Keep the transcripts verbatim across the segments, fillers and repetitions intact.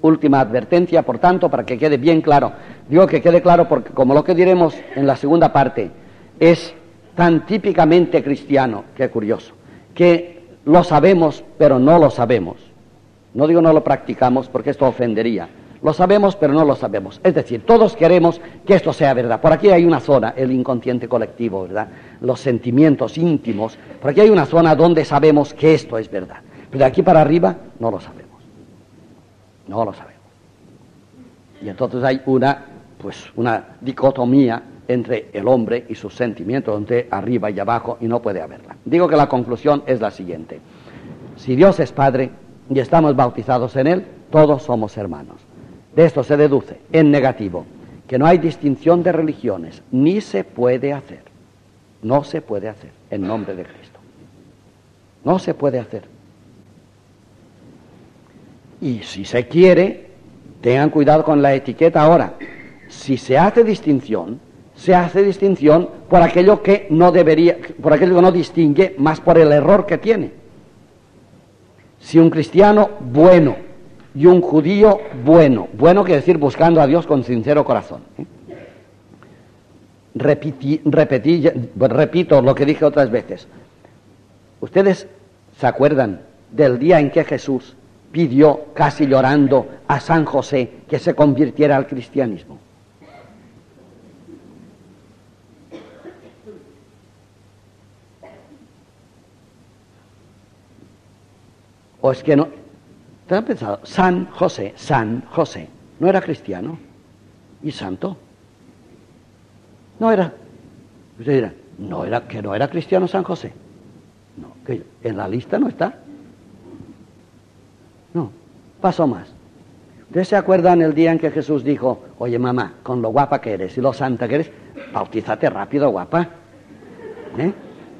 Última advertencia, por tanto, para que quede bien claro. Digo que quede claro porque, como lo que diremos en la segunda parte, es tan típicamente cristiano, que curioso, que lo sabemos, pero no lo sabemos. No digo no lo practicamos, porque esto ofendería. Lo sabemos, pero no lo sabemos. Es decir, todos queremos que esto sea verdad. Por aquí hay una zona, el inconsciente colectivo, ¿verdad? Los sentimientos íntimos. Por aquí hay una zona donde sabemos que esto es verdad. Pero de aquí para arriba no lo sabemos. No lo sabemos. Y entonces hay una, pues, una dicotomía entre el hombre y sus sentimientos, entre arriba y abajo, y no puede haberla. Digo que la conclusión es la siguiente. Si Dios es Padre y estamos bautizados en Él, todos somos hermanos. De esto se deduce, en negativo, que no hay distinción de religiones, ni se puede hacer. No se puede hacer en nombre de Cristo. No se puede hacer. Y si se quiere, tengan cuidado con la etiqueta ahora. Si se hace distinción, se hace distinción por aquello que no debería, por aquello que no distingue, más por el error que tiene. Si un cristiano bueno y un judío bueno, bueno quiere decir buscando a Dios con sincero corazón. ¿eh? Repiti, repetí, repito lo que dije otras veces. ¿Ustedes se acuerdan del día en que Jesús pidió, casi llorando, a San José que se convirtiera al cristianismo? ¿O es que no? ¿Te han pensado? San José, San José, ¿no era cristiano y santo? No era. Usted dirá, no era, que no era cristiano San José. No, que en la lista no está. No, pasó más. ¿Ustedes se acuerdan el día en que Jesús dijo, oye mamá, con lo guapa que eres y lo santa que eres, bautízate rápido, guapa? ¿Eh?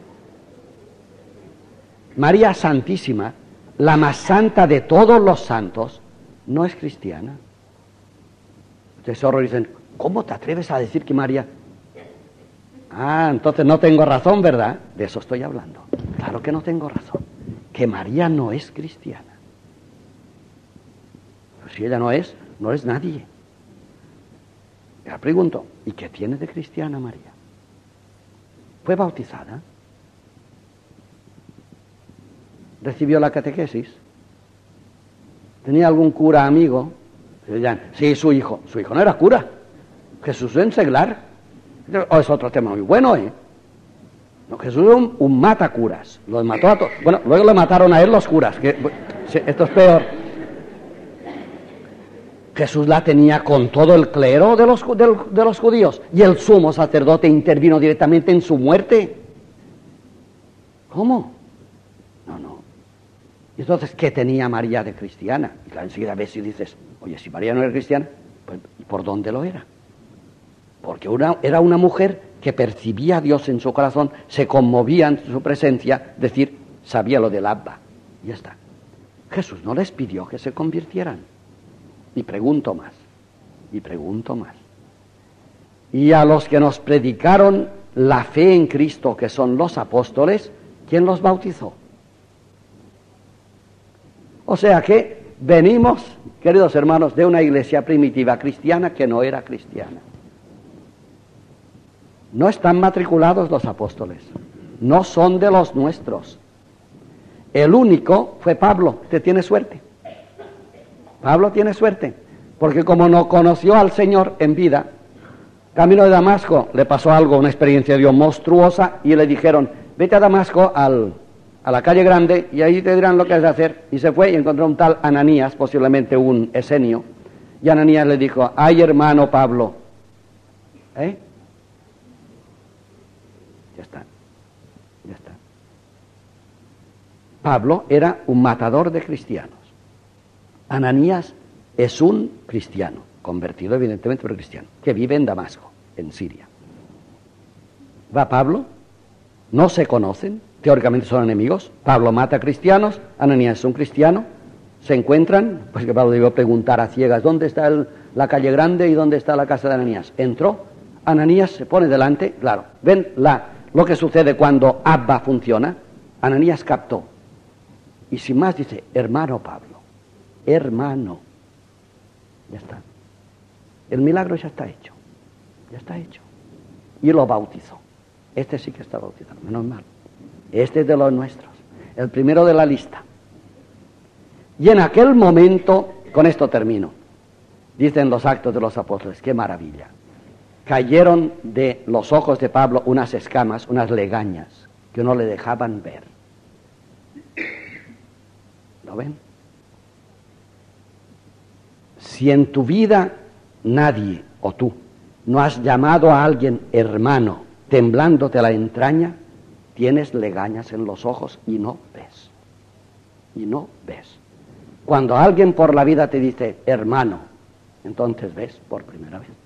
María Santísima, la más santa de todos los santos, no es cristiana. Ustedes se horrorizan, ¿cómo te atreves a decir que María? Ah, entonces no tengo razón, ¿verdad? De eso estoy hablando. Claro que no tengo razón. Que María no es cristiana. Pues si ella no es, no es nadie. Ya pregunto, ¿y qué tiene de cristiana María? ¿Fue bautizada? ¿Recibió la catequesis? ¿Tenía algún cura amigo? Sí, su hijo. Su hijo no era cura. Jesús en seglar. Oh, es otro tema muy bueno, ¿eh? No, Jesús era un, un matacuras. Los mató a todos. Bueno, luego le mataron a él los curas. Que, esto es peor. Jesús la tenía con todo el clero de los, de, de los judíos. Y el sumo sacerdote intervino directamente en su muerte. ¿Cómo? No, no. Y entonces, ¿qué tenía María de cristiana? Y claro, enseguida ves y dices, oye, si María no era cristiana, pues ¿por dónde lo era? Porque una, era una mujer que percibía a Dios en su corazón, se conmovía en su presencia, decir, sabía lo del Abba. Y ya está. Jesús no les pidió que se convirtieran. Y pregunto más, y pregunto más. Y a los que nos predicaron la fe en Cristo, que son los apóstoles, ¿quién los bautizó? O sea que venimos, queridos hermanos, de una iglesia primitiva cristiana que no era cristiana. No están matriculados los apóstoles, no son de los nuestros. El único fue Pablo. Usted tiene suerte. Pablo tiene suerte, porque como no conoció al Señor en vida, camino de Damasco le pasó algo, una experiencia de Dios monstruosa, y le dijeron, vete a Damasco al, a la calle grande y ahí te dirán lo que has de hacer. Y se fue y encontró un tal Ananías, posiblemente un esenio, y Ananías le dijo, ay hermano Pablo, ¿eh? Ya está, ya está. Pablo era un matador de cristianos. Ananías es un cristiano, convertido evidentemente por cristiano, que vive en Damasco, en Siria. Va Pablo, no se conocen, teóricamente son enemigos, Pablo mata a cristianos, Ananías es un cristiano, se encuentran, pues que Pablo debió preguntar a ciegas, ¿dónde está el, la calle grande y dónde está la casa de Ananías? Entró, Ananías se pone delante, claro, ven la, lo que sucede cuando Abba funciona, Ananías captó, y sin más dice, hermano Pablo, hermano, Ya está. El milagro ya está hecho. Ya está hecho. Y lo bautizó. Este sí que está bautizado, menos mal. Este es de los nuestros. El primero de la lista. Y en aquel momento, con esto termino, dicen los Actos de los Apóstoles, qué maravilla. Cayeron de los ojos de Pablo unas escamas, unas legañas, que no le dejaban ver. ¿Lo ven? Si en tu vida nadie, o tú, no has llamado a alguien hermano, temblándote la entraña, tienes legañas en los ojos y no ves. Y no ves. Cuando alguien por la vida te dice hermano, entonces ves por primera vez.